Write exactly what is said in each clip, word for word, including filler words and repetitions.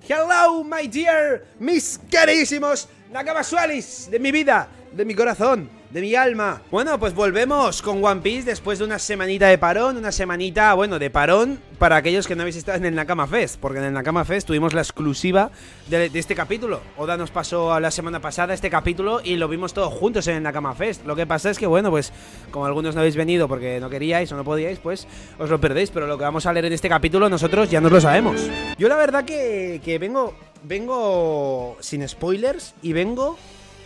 Hello, my dear, mis queridísimos Nakamasualis de mi vida, de mi corazón, de mi alma. Bueno, pues volvemos con One Piece después de una semanita de parón, una semanita, bueno, de parón para aquellos que no habéis estado en el Nakama Fest, porque en el Nakama Fest tuvimos la exclusiva de, de este capítulo. Oda nos pasó la semana pasada este capítulo y lo vimos todos juntos en el Nakama Fest. Lo que pasa es que, bueno, pues como algunos no habéis venido porque no queríais o no podíais, pues os lo perdéis, pero lo que vamos a leer en este capítulo nosotros ya nos lo sabemos. Yo la verdad que, que vengo, vengo sin spoilers y vengo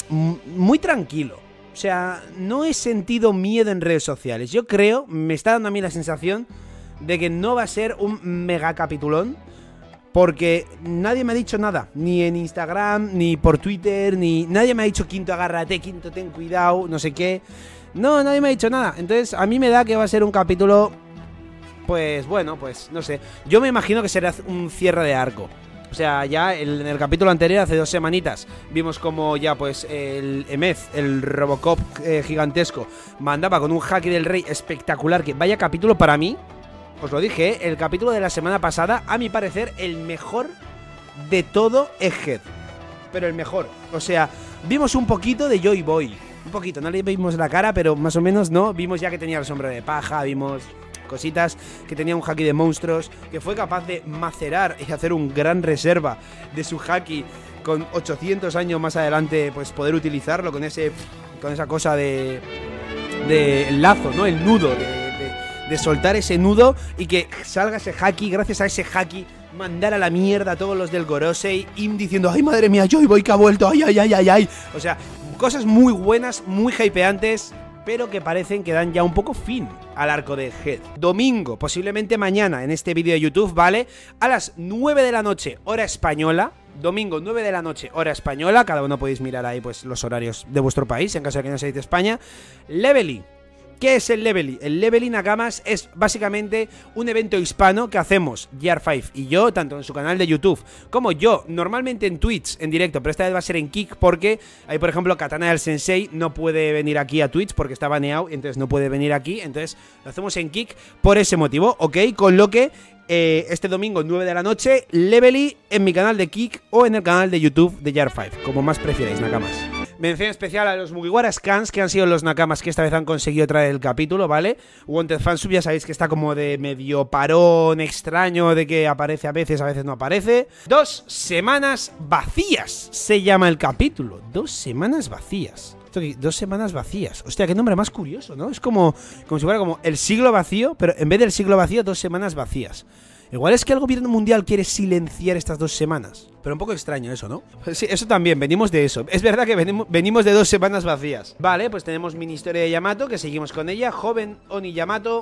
muy tranquilo. O sea, no he sentido miedo en redes sociales. Yo creo, me está dando a mí la sensación de que no va a ser un mega capitulón, porque nadie me ha dicho nada, ni en Instagram, ni por Twitter, ni nadie me ha dicho quinto agárrate, quinto ten cuidado, no sé qué. No, nadie me ha dicho nada. Entonces a mí me da que va a ser un capítulo, pues bueno, pues no sé. Yo me imagino que será un cierre de arco. O sea, ya el, en el capítulo anterior, hace dos semanitas, vimos como ya pues el Emez, el Robocop eh, gigantesco, mandaba con un haki del rey espectacular. Que vaya capítulo para mí, os lo dije, ¿eh? El capítulo de la semana pasada, a mi parecer, el mejor de todo Egghead. Pero el mejor, o sea, vimos un poquito de Joy Boy. Un poquito, no le vimos la cara, pero más o menos, ¿no? Vimos ya que tenía el sombrero de paja, vimos cositas, que tenía un haki de monstruos, que fue capaz de macerar y hacer un gran reserva de su haki con ochocientos años más adelante, pues poder utilizarlo con ese con esa cosa de de el lazo, ¿no? El nudo, de, de, de soltar ese nudo y que salga ese haki, gracias a ese haki mandar a la mierda a todos los del Gorosei, y diciendo, ay madre mía, Joy Boy que ha vuelto, ay, ay, ay, ay, ay. O sea, cosas muy buenas, muy hypeantes, pero que parecen que dan ya un poco fin al arco de Egghead. Domingo, posiblemente mañana, en este vídeo de YouTube, ¿vale? A las nueve de la noche, hora española. Domingo, nueve de la noche, hora española. Cada uno podéis mirar ahí pues los horarios de vuestro país, en caso de que no seáis de España. Leveling. ¿Qué es el Leveling? El Leveling, Nakamas, es básicamente un evento hispano que hacemos J R cinco y yo, tanto en su canal de YouTube como yo, normalmente en Twitch, en directo, pero esta vez va a ser en Kick porque hay, por ejemplo, Katana del Sensei no puede venir aquí a Twitch porque está baneado, entonces no puede venir aquí, entonces lo hacemos en Kick por ese motivo, ¿ok? Con lo que eh, este domingo, nueve de la noche, Leveling en mi canal de Kick o en el canal de YouTube de J R cinco, como más prefierais, Nakamas. Mención especial a los Mugiwara Scans, que han sido los Nakamas que esta vez han conseguido traer el capítulo, ¿vale? Wanted Fansub, ya sabéis que está como de medio parón extraño, de que aparece a veces, a veces no aparece. Dos semanas vacías se llama el capítulo. Dos semanas vacías. Dos semanas vacías. Hostia, qué nombre más curioso, ¿no? Es como, como si fuera como el siglo vacío, pero en vez del siglo vacío, dos semanas vacías. Igual es que el gobierno mundial quiere silenciar estas dos semanas. Pero un poco extraño eso, ¿no? Sí, eso también, venimos de eso. Es verdad que venimos, venimos de dos semanas vacías. Vale, pues tenemos mini historia de Yamato, que seguimos con ella. Joven Oni Yamato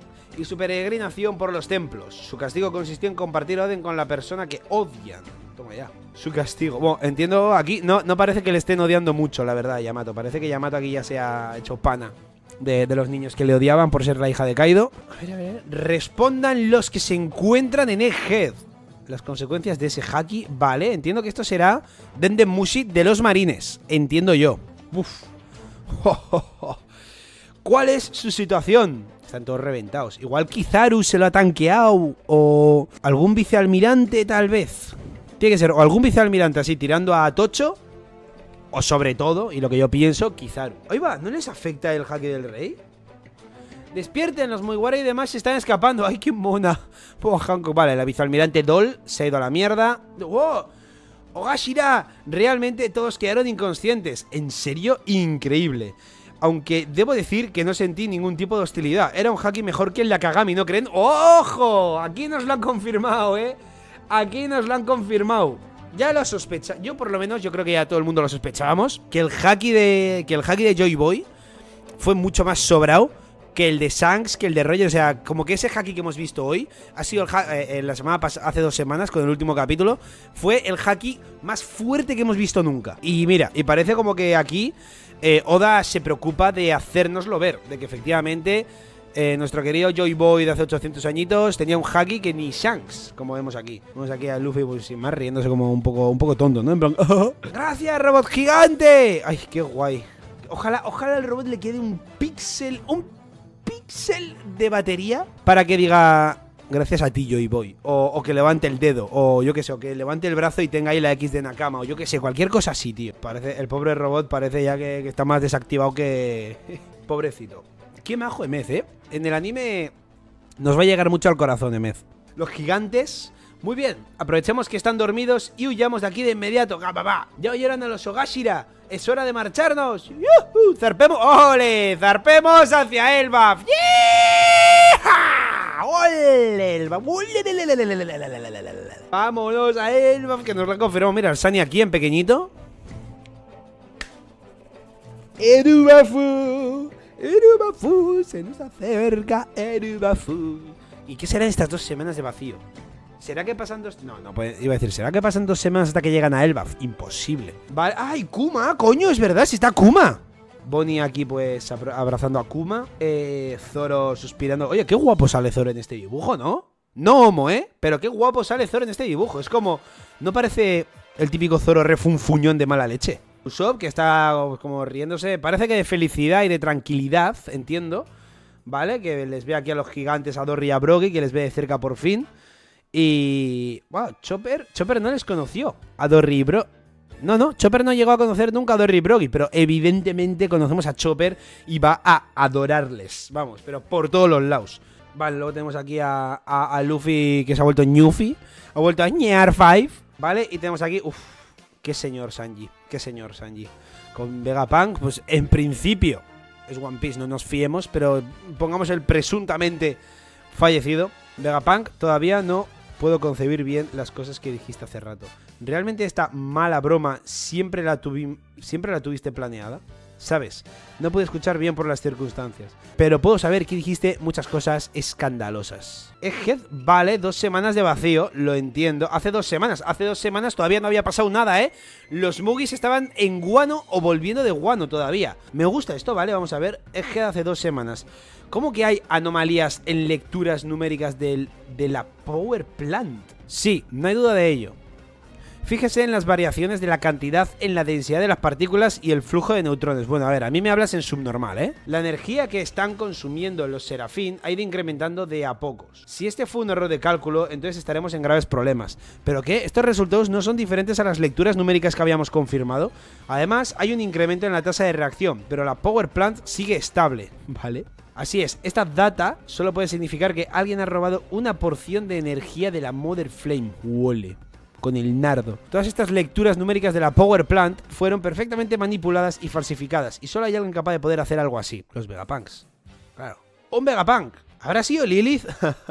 y su peregrinación por los templos. Su castigo consistió en compartir Oden con la persona que odian. Toma ya. Su castigo. Bueno, entiendo aquí, no, no parece que le estén odiando mucho, la verdad, a Yamato. Parece que Yamato aquí ya se ha hecho pana De, de los niños que le odiaban por ser la hija de Kaido. A ver, a ver. Respondan los que se encuentran en Egghead. Las consecuencias de ese haki. Vale, entiendo que esto será Dendemushi de los marines. Entiendo yo. Uf. Oh, oh, oh. ¿Cuál es su situación? Están todos reventados. Igual Kizaru se lo ha tanqueado. O algún vicealmirante tal vez. Tiene que ser o algún vicealmirante así tirando a Tocho, o sobre todo, y lo que yo pienso, Kizaru. Ahí va, ¿no les afecta el haki del rey? Despierten, los Mugiwara y demás se están escapando. ¡Ay, qué mona! Oh, Hancock, vale, la vicealmirante Doll se ha ido a la mierda. ¡Wow! ¡Ogashira! Realmente todos quedaron inconscientes. En serio, increíble. Aunque debo decir que no sentí ningún tipo de hostilidad. Era un haki mejor que el de Akagami, ¿no creen? ¡Ojo! Aquí nos lo han confirmado, ¿eh? Aquí nos lo han confirmado. Ya lo sospecha, yo por lo menos, yo creo que ya todo el mundo lo sospechábamos, que el haki de que el haki de Joy Boy fue mucho más sobrado que el de Shanks, que el de Roger. O sea, como que ese haki que hemos visto hoy ha sido el eh, la semana pasada, hace dos semanas, con el último capítulo, fue el haki más fuerte que hemos visto nunca. Y mira, y parece como que aquí eh, Oda se preocupa de hacérnoslo ver, de que efectivamente Eh, nuestro querido Joy Boy de hace ochocientos añitos tenía un haki que ni Shanks, como vemos aquí. Vemos aquí a Luffy pues, sin más riéndose como un poco, un poco tonto, ¿no? En plan, ¡oh! ¡Gracias, robot gigante! ¡Ay, qué guay! Ojalá, ojalá al robot le quede un píxel, un píxel de batería para que diga, gracias a ti, Joy Boy. O, o que levante el dedo, o yo qué sé, o que levante el brazo y tenga ahí la X de Nakama, o yo qué sé, cualquier cosa así, tío. Parece, el pobre robot parece ya que, que está más desactivado que... Pobrecito. Qué majo Emez, ¿eh? En el anime nos va a llegar mucho al corazón, Emez. Los gigantes... Muy bien, aprovechemos que están dormidos y huyamos de aquí de inmediato. ¡Gapapá! Ya oyeron a los Ogashira. Es hora de marcharnos. ¡Yuhu! ¡Zarpemos! ¡Ole! ¡Zarpemos hacia Elbaf! ¡Yeah! ¡Ole! Elbaf! ¡Vámonos a Elbaf! Que nos lo confirmamos. Mira, el Sunny aquí en pequeñito. Erubafu, Erubafu, se nos acerca Erubafu. ¿Y qué serán estas dos semanas de vacío? ¿Será que pasan dos...? No, no, pues, iba a decir, ¿será que pasan dos semanas hasta que llegan a Elbaf? Imposible. Vale, ¡ay, Kuma! ¡Coño, es verdad! ¡Si está Kuma! Bonnie aquí, pues, abrazando a Kuma. Eh, Zoro suspirando. Oye, qué guapo sale Zoro en este dibujo, ¿no? No homo, ¿eh? Pero qué guapo sale Zoro en este dibujo. Es como... No parece el típico Zoro refunfuñón de mala leche. Usopp, que está como riéndose. Parece que de felicidad y de tranquilidad, entiendo. ¿Vale? Que les ve aquí a los gigantes, a Dory y a Brogy, que les ve de cerca por fin. Y... Wow, Chopper... Chopper no les conoció a Dory y Bro... No, no, Chopper no llegó a conocer nunca a Dory y Brogy, pero evidentemente conocemos a Chopper y va a adorarles. Vamos, pero por todos los lados. Vale, luego tenemos aquí a, a, a Luffy, que se ha vuelto Ñuffy. Ha vuelto a Ñar Five, ¿vale? Y tenemos aquí... Uff, qué señor Sanji, qué señor Sanji. Con Vegapunk, pues en principio es One Piece, no nos fiemos, pero pongamos el presuntamente fallecido. Vegapunk todavía no... Puedo concebir bien las cosas que dijiste hace rato. ¿Realmente esta mala broma siempre la, tuvi siempre la tuviste planeada? ¿Sabes? No pude escuchar bien por las circunstancias, pero puedo saber que dijiste muchas cosas escandalosas. Egghead, vale, dos semanas de vacío, lo entiendo. Hace dos semanas, hace dos semanas todavía no había pasado nada, ¿eh? Los Mugis estaban en Guano o volviendo de Guano todavía. Me gusta esto, ¿vale? Vamos a ver. Egghead hace dos semanas. ¿Cómo que hay anomalías en lecturas numéricas del, de la Power Plant? Sí, no hay duda de ello. Fíjese en las variaciones de la cantidad en la densidad de las partículas y el flujo de neutrones. Bueno, a ver, a mí me hablas en subnormal, ¿eh? La energía que están consumiendo los Serafín ha ido incrementando de a pocos. Si este fue un error de cálculo, entonces estaremos en graves problemas. ¿Pero qué? Estos resultados no son diferentes a las lecturas numéricas que habíamos confirmado. Además, hay un incremento en la tasa de reacción, pero la Power Plant sigue estable, ¿vale? Así es, esta data solo puede significar que alguien ha robado una porción de energía de la Mother Flame. Huele. Con el nardo. Todas estas lecturas numéricas de la Power Plant fueron perfectamente manipuladas y falsificadas, y solo hay alguien capaz de poder hacer algo así. Los Vegapunks. Claro. ¡Un Vegapunk! ¿Habrá sido Lilith?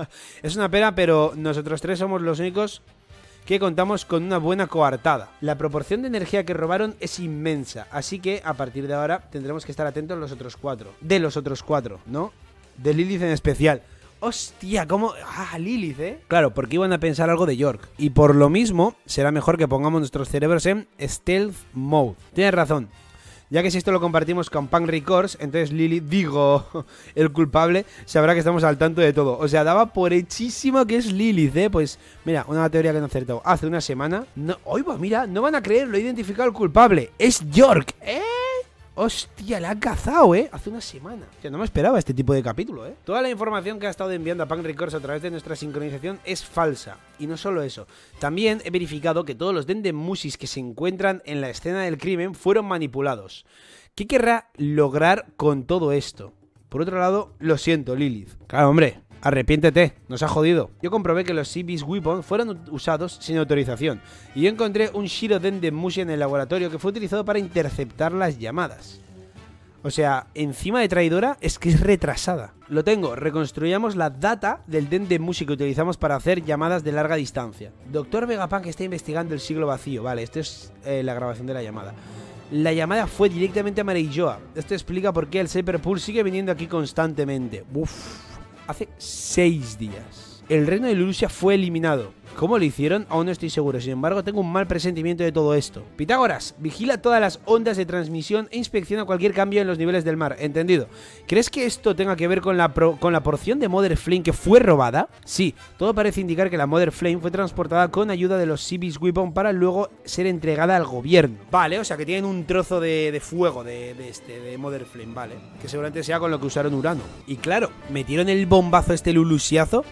Es una pena, pero nosotros tres somos los únicos que contamos con una buena coartada. La proporción de energía que robaron es inmensa, así que a partir de ahora tendremos que estar atentos a los otros cuatro. De los otros cuatro, ¿no? De Lilith en especial. Hostia, ¿cómo? Ah, Lilith, ¿eh? Claro, porque iban a pensar algo de York. Y por lo mismo, será mejor que pongamos nuestros cerebros en Stealth Mode. Tienes razón. Ya que si esto lo compartimos con Punk Records, entonces Lilith, digo, el culpable, sabrá que estamos al tanto de todo. O sea, daba por hechísimo que es Lilith, ¿eh? Pues, mira, una teoría que no he acertado. Hace una semana... No, oiga, mira, no van a creer, lo he identificado el culpable. Es York, ¿eh? Hostia, la ha cazado, ¿eh? Hace una semana. O sea, no me esperaba este tipo de capítulo, ¿eh? Toda la información que ha estado enviando a Punk Records a través de nuestra sincronización es falsa. Y no solo eso. También he verificado que todos los Dendemushis que se encuentran en la escena del crimen fueron manipulados. ¿Qué querrá lograr con todo esto? Por otro lado, lo siento, Lilith. Claro, hombre. Arrepiéntete, nos ha jodido. Yo comprobé que los Sea Beast Weapon fueron usados sin autorización. Y yo encontré un Shiro Dendemushi en el laboratorio que fue utilizado para interceptar las llamadas. O sea, encima de traidora, es que es retrasada. Lo tengo, reconstruyamos la data del Dendemushi que utilizamos para hacer llamadas de larga distancia. Doctor Vegapunk está investigando el siglo vacío. Vale, esto es eh, la grabación de la llamada. La llamada fue directamente a Mareilloa. Esto explica por qué el Cyberpool sigue viniendo aquí constantemente. Uff. Hace seis días. El reino de Lulusia fue eliminado. ¿Cómo lo hicieron? Aún no estoy seguro. Sin embargo, tengo un mal presentimiento de todo esto. Pitágoras, vigila todas las ondas de transmisión e inspecciona cualquier cambio en los niveles del mar. Entendido. ¿Crees que esto tenga que ver con la, pro con la porción de Mother Flame que fue robada? Sí, todo parece indicar que la Mother Flame fue transportada con ayuda de los Sea Beast Weapon para luego ser entregada al gobierno. Vale, o sea que tienen un trozo de, de fuego de, de, este, de Mother Flame, vale. Que seguramente sea con lo que usaron Urano. Y claro, metieron el bombazo este lulusiazo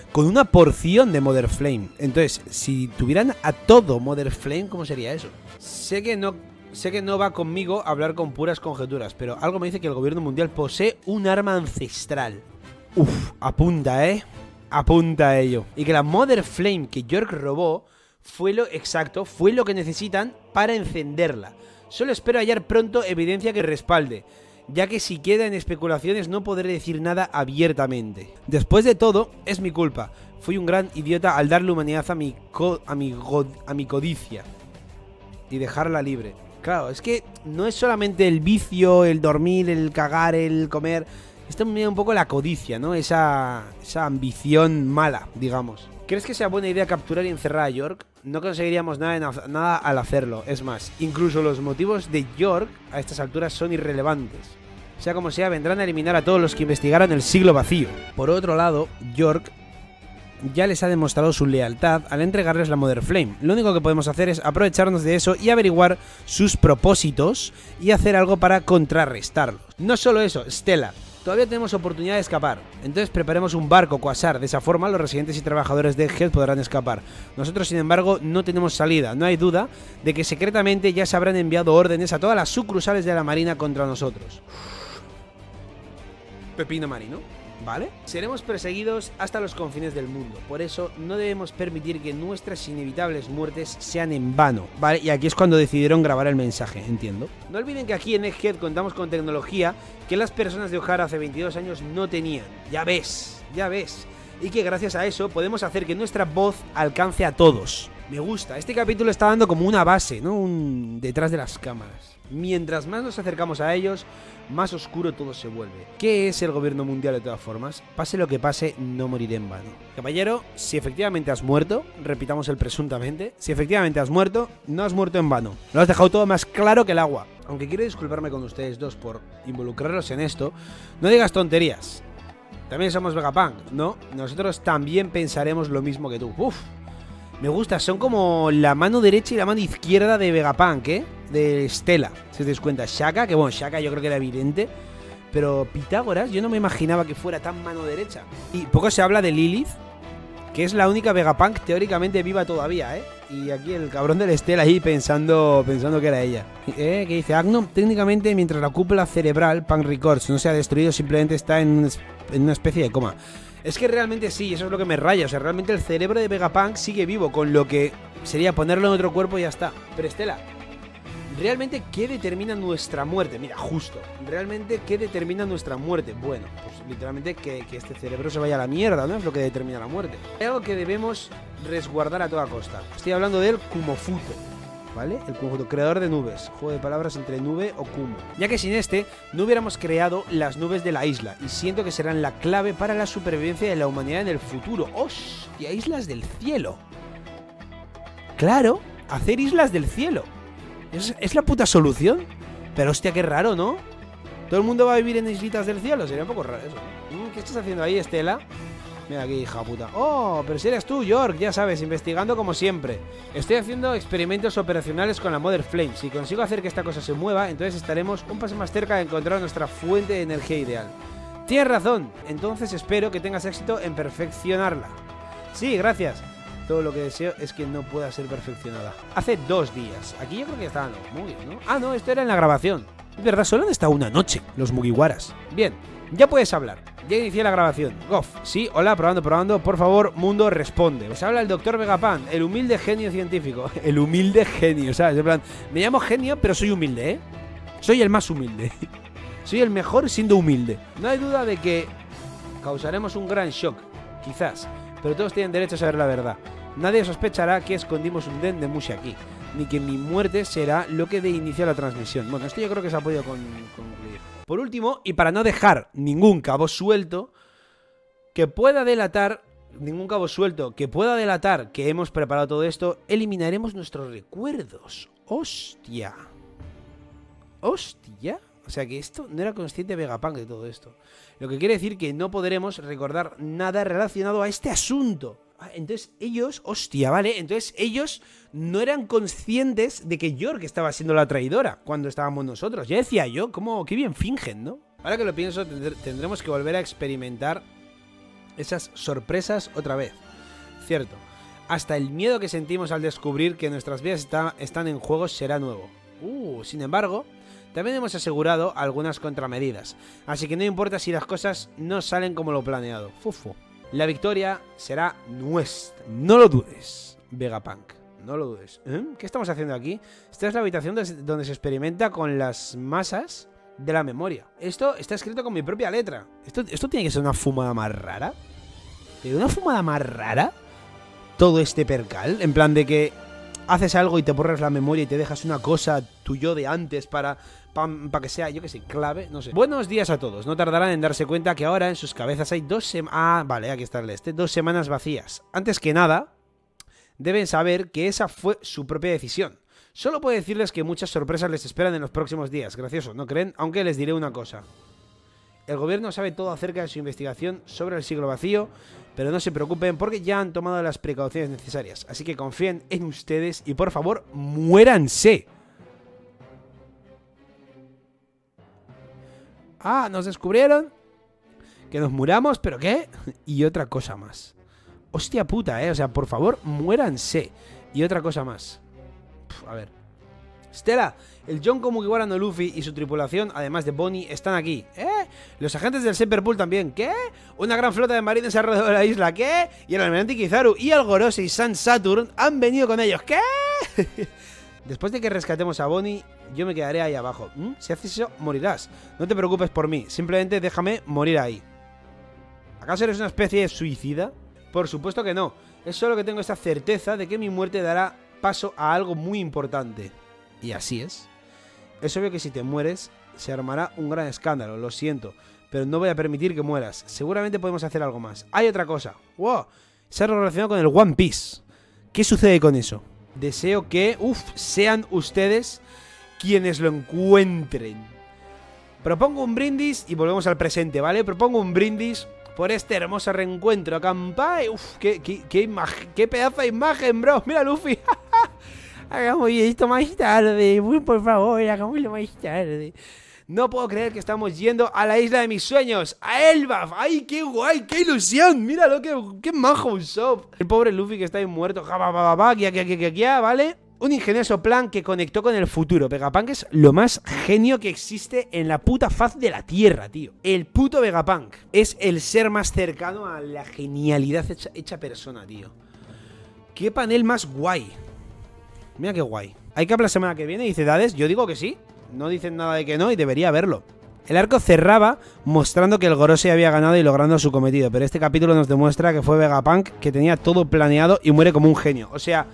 con una porción de Mother Flame. Entonces, si tuvieran a todo Mother Flame, ¿cómo sería eso? Sé que no, sé que no va conmigo hablar con puras conjeturas, pero algo me dice que el gobierno mundial posee un arma ancestral. Uf, apunta, ¿eh? Apunta a ello. Y que la Mother Flame que York robó fue lo exacto, fue lo que necesitan para encenderla. Solo espero hallar pronto evidencia que respalde, ya que si queda en especulaciones no podré decir nada abiertamente. Después de todo, es mi culpa. Fui un gran idiota al darle humanidad a mi, co a mi, a mi codicia y dejarla libre. Claro, es que no es solamente el vicio, el dormir, el cagar, el comer. Esto me da un poco la codicia, ¿no? Esa, esa ambición mala, digamos. ¿Crees que sea buena idea capturar y encerrar a York? No conseguiríamos nada, en, nada al hacerlo. Es más, incluso los motivos de York a estas alturas son irrelevantes. Sea como sea, vendrán a eliminar a todos los que investigaran el siglo vacío. Por otro lado, York ya les ha demostrado su lealtad al entregarles la Mother Flame. Lo único que podemos hacer es aprovecharnos de eso y averiguar sus propósitos y hacer algo para contrarrestarlos. No solo eso, Stella. Todavía tenemos oportunidad de escapar, entonces preparemos un barco Quasar, de esa forma los residentes y trabajadores de Egghead podrán escapar. Nosotros, sin embargo, no tenemos salida, no hay duda de que secretamente ya se habrán enviado órdenes a todas las sucursales de la Marina contra nosotros. Pepino marino, ¿vale? Seremos perseguidos hasta los confines del mundo, por eso no debemos permitir que nuestras inevitables muertes sean en vano, ¿vale? Y aquí es cuando decidieron grabar el mensaje, entiendo. No olviden que aquí en Egghead contamos con tecnología que las personas de O'Hara hace veintidós años no tenían. Ya ves, ya ves. Y que gracias a eso podemos hacer que nuestra voz alcance a todos. Me gusta, este capítulo está dando como una base, ¿no? Un detrás de las cámaras. Mientras más nos acercamos a ellos, más oscuro todo se vuelve. ¿Qué es el gobierno mundial de todas formas? Pase lo que pase, no moriré en vano. Caballero, si efectivamente has muerto, repitamos el presuntamente, si efectivamente has muerto, no has muerto en vano. Lo has dejado todo más claro que el agua. Aunque quiero disculparme con ustedes dos por involucrarlos en esto, no digas tonterías. También somos Vegapunk, ¿no? Nosotros también pensaremos lo mismo que tú. Uf, me gusta, son como la mano derecha y la mano izquierda de Vegapunk, ¿eh? De Stella, si os dais cuenta. Shaka, que bueno, Shaka yo creo que era evidente, pero Pitágoras yo no me imaginaba que fuera tan mano derecha. Y poco se habla de Lilith, que es la única Vegapunk teóricamente viva todavía, ¿eh? Y aquí el cabrón del Stella ahí pensando, pensando que era ella. ¿Eh? ¿Qué dice? Agno, técnicamente mientras la cúpula cerebral, Punk Records, no se ha destruido, simplemente está en, en una especie de coma. Es que realmente sí, eso es lo que me raya. O sea, realmente el cerebro de Vegapunk sigue vivo, con lo que sería ponerlo en otro cuerpo y ya está. Pero Stella, ¿realmente qué determina nuestra muerte? Mira, justo. ¿Realmente qué determina nuestra muerte? Bueno, pues literalmente que, que este cerebro se vaya a la mierda, ¿no? Es lo que determina la muerte. Hay algo que debemos resguardar a toda costa. Estoy hablando del Kumofuto, ¿vale? El Kumofuto, creador de nubes. Juego de palabras entre nube o Kumo. Ya que sin este, no hubiéramos creado las nubes de la isla. Y siento que serán la clave para la supervivencia de la humanidad en el futuro. ¡Hostia! Islas del cielo. Claro, hacer islas del cielo. ¿Es, ¿Es la puta solución? Pero hostia, qué raro, ¿no? ¿Todo el mundo va a vivir en islitas del cielo? Sería un poco raro eso. ¿Qué estás haciendo ahí, Stella? Mira aquí, hija puta. Oh, pero si eres tú, York, ya sabes, investigando como siempre. Estoy haciendo experimentos operacionales con la Mother Flame. Si consigo hacer que esta cosa se mueva, entonces estaremos un paso más cerca de encontrar nuestra fuente de energía ideal. Tienes razón, entonces espero que tengas éxito en perfeccionarla. Sí, gracias. Todo lo que deseo es que no pueda ser perfeccionada. Hace dos días. Aquí yo creo que ya estaban los Mugis, ¿no? Ah, no, esto era en la grabación. Es verdad, solo han estado una noche los Mugiwaras. Bien, ya puedes hablar. Ya inicié la grabación. Goff, sí, hola, probando, probando. Por favor, mundo, responde. Os habla el doctor Vegapunk, el humilde genio científico. El humilde genio, ¿sabes? En plan, me llamo genio, pero soy humilde, ¿eh? Soy el más humilde. Soy el mejor siendo humilde. No hay duda de que causaremos un gran shock, quizás. Pero todos tienen derecho a saber la verdad. Nadie sospechará que escondimos un den de Mushi aquí, ni que mi muerte será lo que dé inicio a la transmisión. Bueno, esto yo creo que se ha podido con concluir. Por último, y para no dejar ningún cabo suelto que pueda delatar, ningún cabo suelto que pueda delatar que hemos preparado todo esto, eliminaremos nuestros recuerdos. ¡Hostia! ¡Hostia! O sea que esto no era consciente Vegapunk de todo esto. Lo que quiere decir que no podremos recordar nada relacionado a este asunto. Entonces ellos, hostia, vale, entonces ellos no eran conscientes de que York estaba siendo la traidora cuando estábamos nosotros. Ya decía yo, cómo, qué bien fingen, ¿no? Ahora que lo pienso, tendremos que volver a experimentar Esas sorpresas otra vez. Cierto. Hasta el miedo que sentimos al descubrir que nuestras vidas está, están en juego será nuevo. Uh, sin embargo, también hemos asegurado algunas contramedidas. Así que no importa si las cosas no salen como lo planeado. Fufo. La victoria será nuestra. No lo dudes, Vegapunk. No lo dudes. ¿Eh? ¿Qué estamos haciendo aquí? Esta es la habitación donde se experimenta con las masas de la memoria. Esto está escrito con mi propia letra. ¿Esto, esto tiene que ser una fumada más rara? ¿Pero una fumada más rara? Todo este percal. En plan de que haces algo y te borras la memoria y te dejas una cosa tuyo de antes para... para pa que sea, yo que sé, clave, no sé. Buenos días a todos. No tardarán en darse cuenta que ahora en sus cabezas hay dos semanas... Ah, vale, aquí está el este. Dos semanas vacías. Antes que nada, deben saber que esa fue su propia decisión. Solo puedo decirles que muchas sorpresas les esperan en los próximos días. Gracioso, ¿no creen? Aunque les diré una cosa. El gobierno sabe todo acerca de su investigación sobre el siglo vacío, pero no se preocupen porque ya han tomado las precauciones necesarias. Así que confíen en ustedes y por favor, muéranse. Ah, nos descubrieron. Que nos muramos, ¿pero qué? Y otra cosa más. Hostia puta, eh. O sea, por favor, muéranse. Y otra cosa más. Puf, a ver. Stella, el Yonko Mugiwara no Luffy y su tripulación, además de Bonnie, están aquí. ¿Eh? Los agentes del Semperpool también. ¿Qué? Una gran flota de marines alrededor de la isla. ¿Qué? Y el almirante Kizaru y el Gorosei San Saturn han venido con ellos. ¿Qué? Después de que rescatemos a Bonnie, yo me quedaré ahí abajo. ¿Mm? Si haces eso, morirás. No te preocupes por mí. Simplemente déjame morir ahí. ¿Acaso eres una especie de suicida? Por supuesto que no. Es solo que tengo esta certeza de que mi muerte dará paso a algo muy importante. Y así es. Es obvio que si te mueres, se armará un gran escándalo, lo siento. Pero no voy a permitir que mueras. Seguramente podemos hacer algo más. Hay otra cosa. ¡Wow! Se ha relacionado con el One Piece. ¿Qué sucede con eso? Deseo que, uff, sean ustedes quienes lo encuentren. Propongo un brindis y volvemos al presente, ¿vale? Propongo un brindis por este hermoso reencuentro. Campai. Uff, qué, qué, qué, imagen, qué pedazo de imagen, bro. Mira, Luffy. Hagamos esto más tarde, por favor, hagámoslo más tarde. No puedo creer que estamos yendo a la isla de mis sueños, a Elbaf. ¡Ay, qué guay, qué ilusión! Míralo, qué, qué majo Usopp. El pobre Luffy que está ahí muerto, ¿vale? Un ingenioso plan que conectó con el futuro. Vegapunk es lo más genio que existe en la puta faz de la tierra, tío. El puto Vegapunk es el ser más cercano a la genialidad hecha, hecha persona, tío. Qué panel más guay. Mira qué guay. ¿Hay que hablar la semana que viene? Dice Dades. Yo digo que sí. No dicen nada de que no y debería haberlo. El arco cerraba mostrando que el Gorosei había ganado y logrando su cometido. Pero este capítulo nos demuestra que fue Vegapunk que tenía todo planeado y muere como un genio. O sea,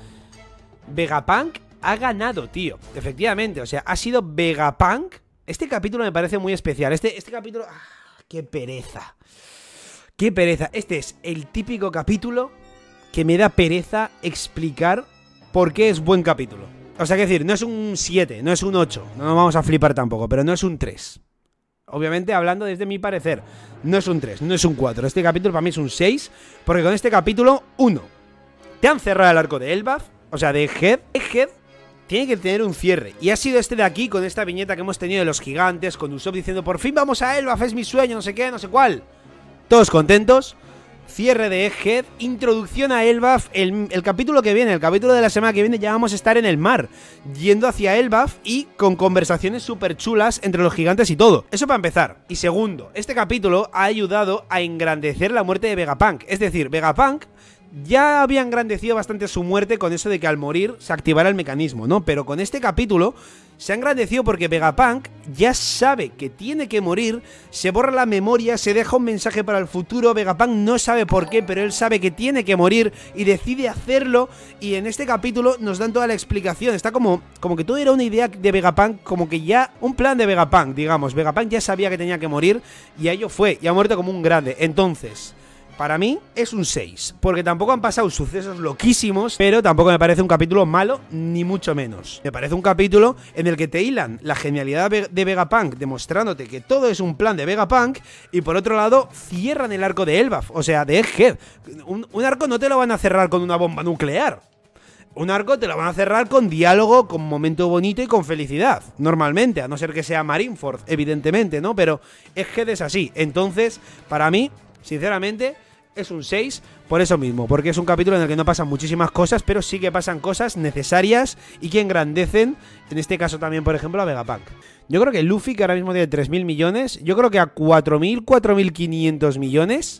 Vegapunk ha ganado, tío. Efectivamente, o sea, ha sido Vegapunk. Este capítulo me parece muy especial. Este, este capítulo... ¡Ah, qué pereza! ¡Qué pereza! Este es el típico capítulo que me da pereza explicar por qué es buen capítulo. O sea, que decir, no es un siete, no es un ocho. No nos vamos a flipar tampoco, pero no es un tres. Obviamente, hablando desde mi parecer, no es un tres, no es un cuatro. Este capítulo para mí es un seis, porque con este capítulo, uno, te han cerrado el arco de Elbaf, o sea, de Egghead. Egghead tiene que tener un cierre. Y ha sido este de aquí, con esta viñeta que hemos tenido de los gigantes, con Usopp diciendo, por fin vamos a Elbaf, es mi sueño, no sé qué, no sé cuál. Todos contentos. Cierre de Egghead, introducción a Elbaf. el, el capítulo que viene, el capítulo de la semana que viene, ya vamos a estar en el mar, yendo hacia Elbaf y con conversaciones súper chulas entre los gigantes y todo. Eso para empezar. Y segundo, este capítulo ha ayudado a engrandecer la muerte de Vegapunk. Es decir, Vegapunk ya había engrandecido bastante su muerte con eso de que al morir se activara el mecanismo, ¿no? Pero con este capítulo se ha engrandecido porque Vegapunk ya sabe que tiene que morir, se borra la memoria, se deja un mensaje para el futuro. Vegapunk no sabe por qué, pero él sabe que tiene que morir y decide hacerlo. Y en este capítulo nos dan toda la explicación. Está como, como que todo era una idea de Vegapunk, como que ya un plan de Vegapunk, digamos. Vegapunk ya sabía que tenía que morir y a ello fue, y ha muerto como un grande. Entonces, para mí es un seis, porque tampoco han pasado sucesos loquísimos, pero tampoco me parece un capítulo malo, ni mucho menos. Me parece un capítulo en el que te hilan la genialidad de Vegapunk, demostrándote que todo es un plan de Vegapunk, y por otro lado cierran el arco de Elbaf, o sea, de Egghead. Un, un arco no te lo van a cerrar con una bomba nuclear. Un arco te lo van a cerrar con diálogo, con momento bonito y con felicidad, normalmente, a no ser que sea Marineford, evidentemente, ¿no? Pero Egghead es así. Entonces, para mí, sinceramente, es un seis por eso mismo, porque es un capítulo en el que no pasan muchísimas cosas, pero sí que pasan cosas necesarias y que engrandecen, en este caso también, por ejemplo, a Vegapunk. Yo creo que Luffy, que ahora mismo tiene tres mil millones, yo creo que a cuatro mil, cuatro mil quinientos millones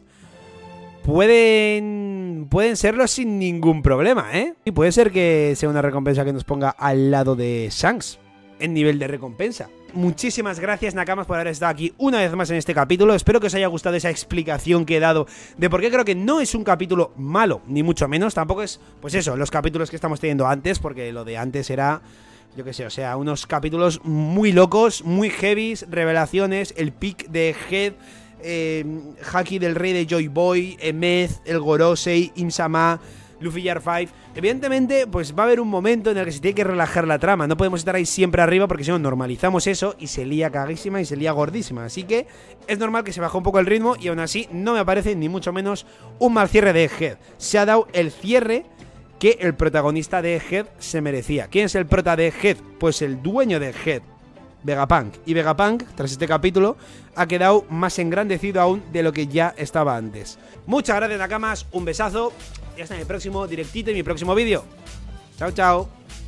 pueden pueden serlo sin ningún problema, ¿eh? Y puede ser que sea una recompensa que nos ponga al lado de Shanks en nivel de recompensa. Muchísimas gracias, Nakamas, por haber estado aquí una vez más en este capítulo. Espero que os haya gustado esa explicación que he dado de por qué creo que no es un capítulo malo, ni mucho menos. Tampoco es, pues eso, los capítulos que estamos teniendo antes, porque lo de antes era, yo qué sé, o sea, unos capítulos muy locos, muy heavies, revelaciones, el pick de Head, eh, Haki del Rey de Joy Boy, Emeth, el Gorosei, Im-sama, Luffy y R cinco. Evidentemente, pues va a haber un momento en el que se tiene que relajar la trama. No podemos estar ahí siempre arriba porque si no normalizamos eso y se lía caguísima y se lía gordísima. Así que es normal que se baje un poco el ritmo y aún así no me parece ni mucho menos un mal cierre de Head. Se ha dado el cierre que el protagonista de Head se merecía. ¿Quién es el prota de Head? Pues el dueño de Head, Vegapunk. Y Vegapunk, tras este capítulo, ha quedado más engrandecido aún de lo que ya estaba antes. Muchas gracias, Nakamas, un besazo y hasta en el próximo directito y mi próximo vídeo. Chao, chao.